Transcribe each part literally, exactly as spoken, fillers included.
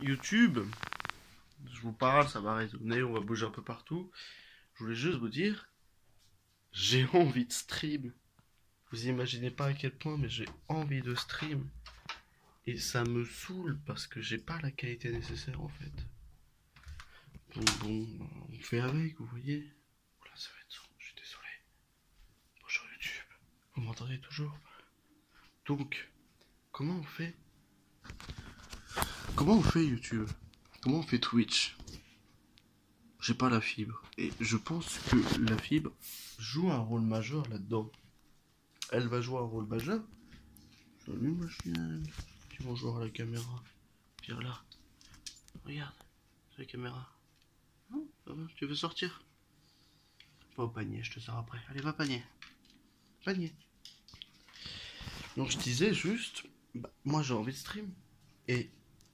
YouTube, je vous parle, ça va résonner, on va bouger un peu partout. Je voulais juste vous dire, j'ai envie de stream. Vous imaginez pas à quel point, mais j'ai envie de stream. Et ça me saoule parce que j'ai pas la qualité nécessaire en fait. Donc bon, on fait avec, vous voyez. Là, ça va être son, je suis désolé. Bonjour YouTube, vous m'entendez toujours? Donc, comment on fait? Comment on fait YouTube? Comment on fait Twitch? J'ai pas la fibre. Et je pense que la fibre joue un rôle majeur là-dedans. Elle va jouer un rôle majeur. Salut ma chienne. Tu vas jouer à la caméra. Viens là. Regarde. C'est la caméra. Non, ça va, tu veux sortir? Va au panier, je te sers après. Allez, va panier. Panier. Donc je disais juste, bah, moi j'ai envie de stream. Et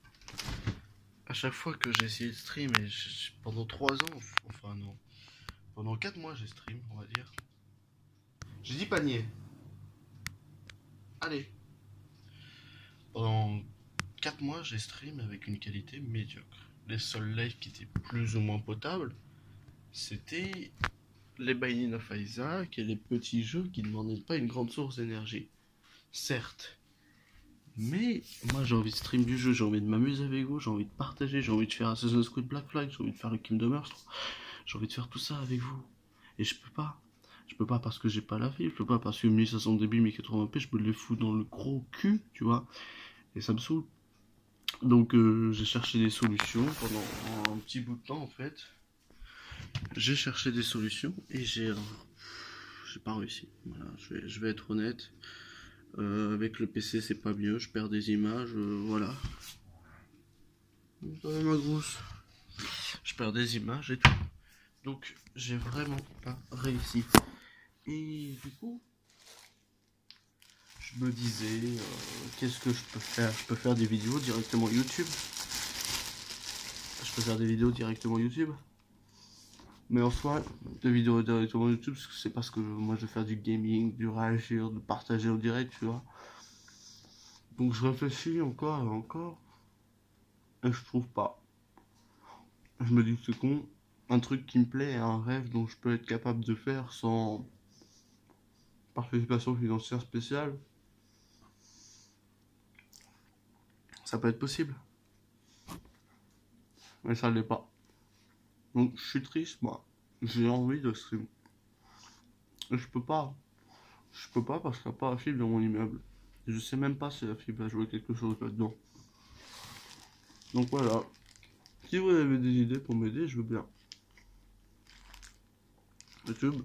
à chaque fois que j'ai essayé de stream, et je- pendant trois ans, enfin non, pendant quatre mois j'ai stream, on va dire. J'ai dit panier. Allez. Pendant quatre mois j'ai stream avec une qualité médiocre. Les seuls lives qui étaient plus ou moins potables, c'était les Binding of Isaac et les petits jeux qui ne demandaient pas une grande source d'énergie. Certes. Mais moi j'ai envie de stream du jeu, j'ai envie de m'amuser avec vous, j'ai envie de partager, j'ai envie de faire Assassin's Creed Black Flag, j'ai envie de faire le Kingdom Hearts, j'ai envie de faire tout ça avec vous. Et je peux pas. Je peux pas parce que j'ai pas la fibre, je peux pas parce que mille soixante débit, mille quatre-vingts p, je me les fous dans le gros cul, tu vois. Et ça me saoule. Donc euh, j'ai cherché des solutions pendant un petit bout de temps en fait. J'ai cherché des solutions et j'ai euh, j'ai pas réussi. Voilà, je vais, je vais être honnête. Euh, avec le P C c'est pas mieux, je perds des images, euh, voilà. Ça va, ma grosse. Je perds des images et tout. Donc j'ai vraiment pas réussi. Et du coup, je me disais, euh, qu'est-ce que je peux faire? Je peux faire des vidéos directement YouTube. Je peux faire des vidéos directement YouTube. Mais en soi, des vidéos directement YouTube, c'est parce que moi je veux faire du gaming, du réagir, de partager au direct, tu vois. Donc je réfléchis encore et encore. Et je trouve pas. Je me dis que c'est con. Un truc qui me plaît, un rêve dont je peux être capable de faire sans participation financière spéciale. Ça peut être possible. Mais ça l'est pas. Donc je suis triste, moi. J'ai envie de stream. Et je peux pas. Je peux pas parce qu'il n'y a pas la fibre dans mon immeuble. Et je sais même pas si la fibre va jouer quelque chose là-dedans. Donc voilà. Si vous avez des idées pour m'aider, je veux bien. YouTube.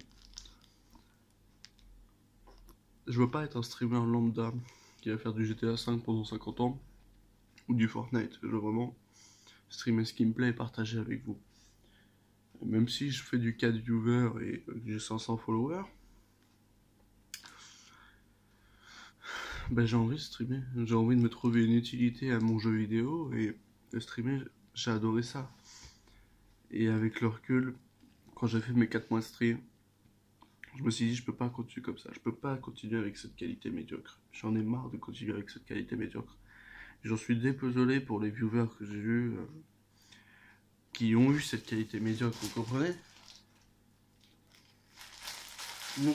Je veux pas être un streamer lambda qui va faire du G T A cinq pendant cinquante ans. Ou du Fortnite. Je veux vraiment streamer ce qui me plaît et partager avec vous. Et même si je fais du quatre viewers et que j'ai cinq cents followers, ben j'ai envie de streamer. J'ai envie de me trouver une utilité à mon jeu vidéo et de streamer, j'ai adoré ça. Et avec le recul, quand j'ai fait mes quatre mois de stream, je me suis dit je peux pas continuer comme ça. Je peux pas continuer avec cette qualité médiocre. J'en ai marre de continuer avec cette qualité médiocre. J'en suis désolé pour les viewers que j'ai eu euh, qui ont eu cette qualité médiocre, vous comprenez? Donc,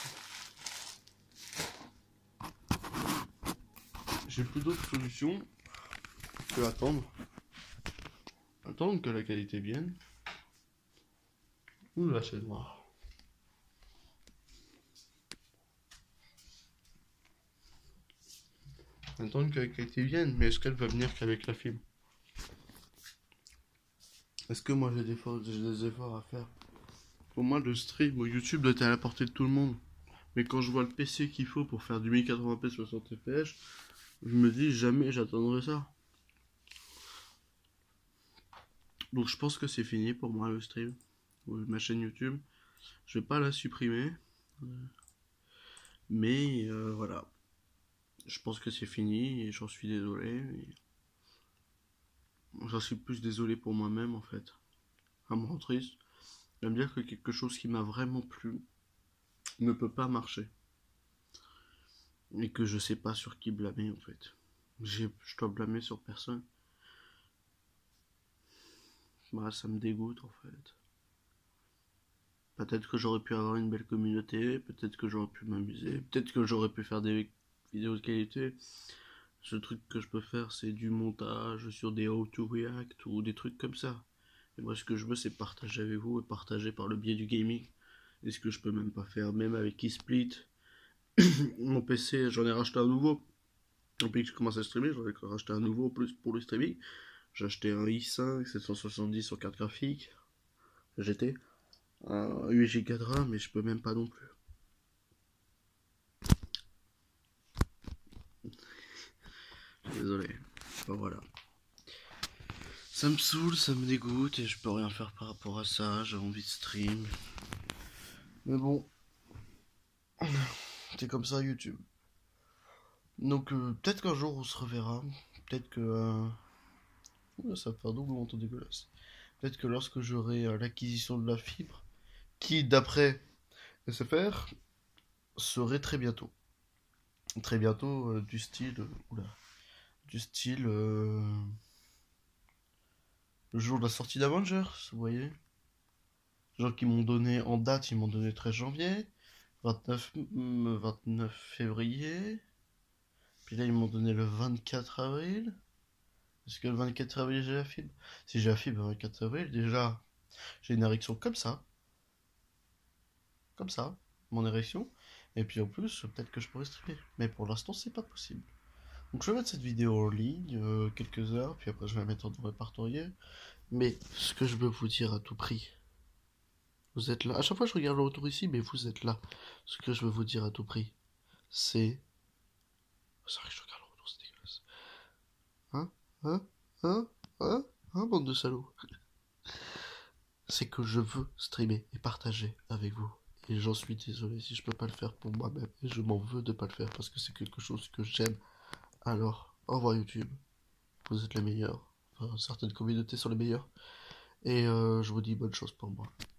j'ai plus d'autres solutions que attendre. Attendre que la qualité vienne. Ouh là c'est noir. Attendre que la qualité vienne, mais est-ce qu'elle va venir qu'avec la fibre? Est-ce que moi j'ai des, j'ai des efforts à faire? Pour moi le stream au YouTube doit être à la portée de tout le monde. Mais quand je vois le P C qu'il faut pour faire du mille quatre-vingts p soixante F P S, je me dis jamais j'attendrai ça. Donc je pense que c'est fini pour moi le stream. Ma chaîne YouTube. Je vais pas la supprimer. Mais euh, voilà. Je pense que c'est fini et j'en suis désolé. Et... j'en suis plus désolé pour moi-même en fait. Ça me rend triste de me dire que quelque chose qui m'a vraiment plu ne peut pas marcher. Et que je sais pas sur qui blâmer en fait. Je dois blâmer sur personne. Bah, ça me dégoûte en fait. Peut-être que j'aurais pu avoir une belle communauté, peut-être que j'aurais pu m'amuser, peut-être que j'aurais pu faire des vidéos de qualité. Ce truc que je peux faire, c'est du montage sur des How to React ou des trucs comme ça. Et moi, ce que je veux, c'est partager avec vous et partager par le biais du gaming. Et ce que je peux même pas faire, même avec eSplit. Mon P C, j'en ai racheté un nouveau. Depuis que je commence à streamer, j'en ai racheté un nouveau plus pour le streaming. J'ai acheté un i cinq sept cent soixante-dix sur carte graphique G T. Un huit giga de RAM, mais je peux même pas non plus. Désolé. Enfin, voilà. Ça me saoule, ça me dégoûte et je peux rien faire par rapport à ça. J'ai envie de stream. Mais bon. C'est comme ça YouTube. Donc euh, peut-être qu'un jour on se reverra. Peut-être que... Euh... Ouh, ça va faire double menton dégueulasse. Peut-être que lorsque j'aurai euh, l'acquisition de la fibre, qui d'après S F R serait très bientôt. Très bientôt euh, du style... Euh, oula. Du style... Euh... Le jour de la sortie d'Avengers, vous voyez. Les gens qui m'ont donné en date, ils m'ont donné treize janvier, vingt-neuf, vingt-neuf février, puis là ils m'ont donné le vingt-quatre avril. Est-ce que le vingt-quatre avril j'ai la fibre? Si j'ai la fibre le vingt-quatre avril, déjà j'ai une érection comme ça, comme ça, mon érection, et puis en plus peut-être que je pourrais streamer, mais pour l'instant c'est pas possible. Donc je vais mettre cette vidéo en ligne euh, quelques heures, puis après je vais la mettre dans répertorié. Mais ce que je veux vous dire à tout prix, vous êtes là. À chaque fois je regarde le retour ici, mais vous êtes là. Ce que je veux vous dire à tout prix, c'est... C'est vrai que je regarde le retour, c'est dégueulasse. Hein Hein Hein Hein Hein, bande de salauds. C'est que je veux streamer et partager avec vous. Et j'en suis désolé si je peux pas le faire pour moi-même. Et je m'en veux de pas le faire parce que c'est quelque chose que j'aime. Alors, au revoir YouTube. Vous êtes les meilleurs. Enfin, certaines communautés sont les meilleures. Et euh, je vous dis bonne chose pour moi.